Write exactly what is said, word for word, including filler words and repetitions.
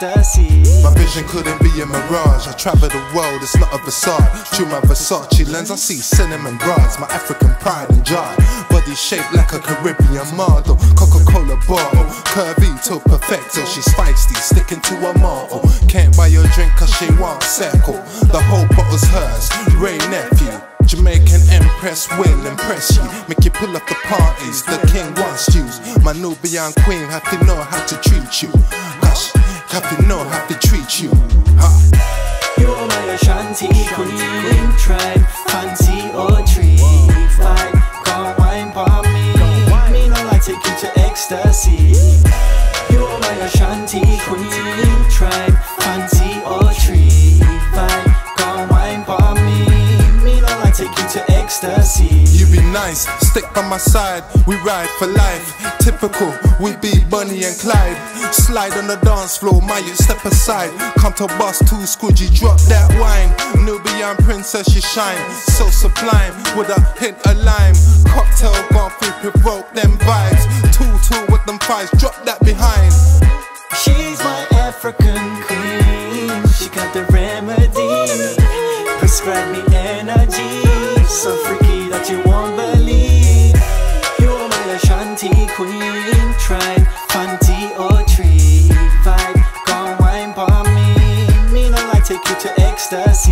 ecstasy. My vision couldn't be a mirage. I travel the world, it's not a facade. Through my Versace lens, I see cinnamon rods. My African pride and joy. Body shaped like a Caribbean model. Coca-Cola bottle, curvy to perfecto. She's feisty, sticking to a motto. Can't buy your drink cause she won't settle. The whole bottle's hers, Ray nephew. Jamaican Empress will impress you. Make you pull up the parties the king wants you. My Nubian queen have to know how to treat you. Gosh, have to know how to treat you. Huh. You're my Ashanti queen. Tribe, fancy or tree. Fight, come wine for me. Me no like take you to ecstasy. You're my Ashanti queen. Tribe, fancy or tree. Fight, come wine for me. Me no like take you to ecstasy. You be nice, stick by my side, we ride for life. Typical, we be Bonnie and Clyde. Slide on the dance floor, Maya step aside. Come to bust two squidgy, drop that wine. Nubian princess, you shine, so sublime. With a hint of lime, cocktail gone through, provoke them vibes. Two, two with them fives, drop that behind. She's my African queen. She got the remedy. Prescribe me energy. So freaky that you won't believe. You're my Ashanti queen. Tribe, fancy or tree. Vibe, come wine for me. Me no like take you to ecstasy.